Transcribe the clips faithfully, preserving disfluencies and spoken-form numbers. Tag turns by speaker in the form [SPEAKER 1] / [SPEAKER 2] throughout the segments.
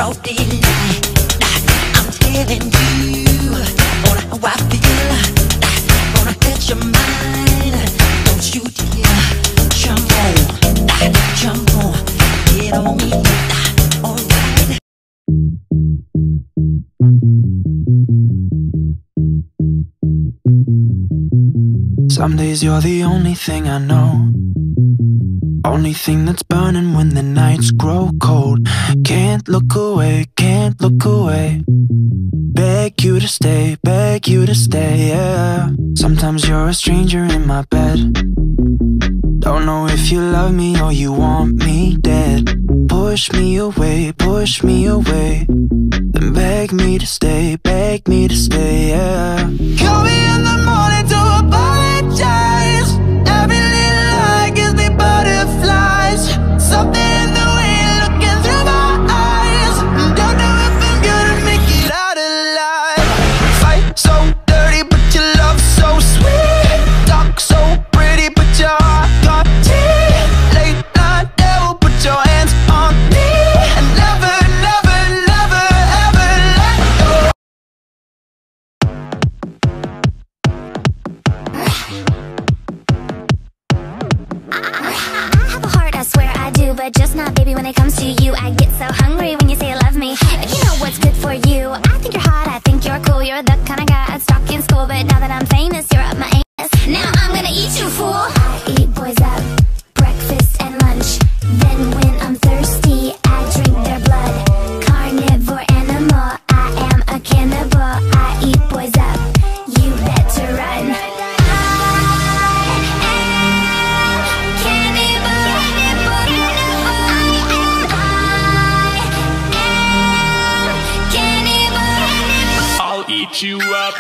[SPEAKER 1] broad daylight. I'm telling you on how I feel. Gonna get your mind. Don't you dare jump on, jump on, get on me. Alright.
[SPEAKER 2] Some days you're the only thing I know, only thing that's burning when the nights grow cold. Can't look away, can't look away. Beg you to stay, beg you to stay, yeah. Sometimes you're a stranger in my bed. Don't know if you love me or you want me dead. Push me away, push me away, then beg me to stay, beg me to stay, yeah. Call me in the morning to apologize. Every little lie gives me butterflies. Something in the way you're looking through my eyes. Don't know if I'm gonna make it out alive. Fight so dirty but your love so sweet. Talk so pretty but your heart got teeth. Late night devil, put your hands on me. And never, never, never, ever let go.
[SPEAKER 3] I swear I do, but just not, baby, when it comes to you. I get so hungry when you say you love me. You know what's good for you. I think you're hot, I think you're cool. You're the kind of guy I'd stalk in school, but now that I'm famous, you're up my anus. Now I'm gonna eat you, fool. I eat boys up, breakfast and lunch. Then when I'm thirsty, I drink their blood. Carnivore animal, I am a cannibal. I eat boys up, you better run.
[SPEAKER 4] Eat you up.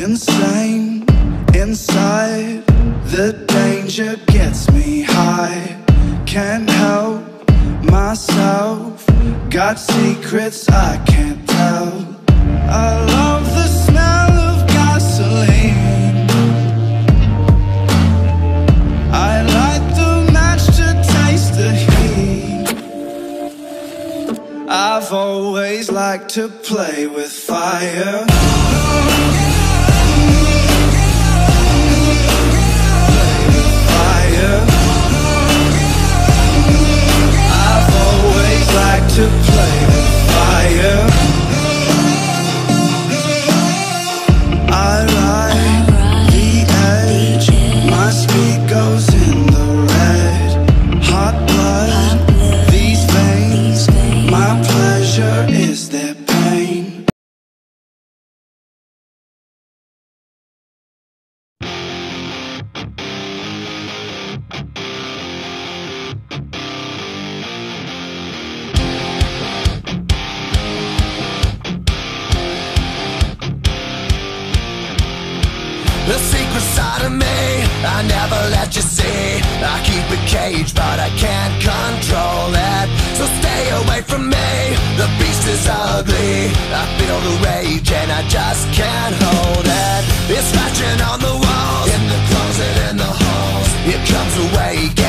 [SPEAKER 4] insane inside. The danger gets me high. Can't help myself. Got secrets I can't tell. I love the smell of gasoline. I light the match to taste the heat. I've always liked to play with fire. I've always liked to play with fire. I ride the edge. My speed goes in the red. Hot blood, these veins. My pleasure is their pain.
[SPEAKER 5] The secret side of me, I never let you see. I keep it caged, but I can't control it. So stay away from me, the beast is ugly. I feel the rage and I just can't hold it. It's scratching on the walls, in the closet, in the halls. It comes awake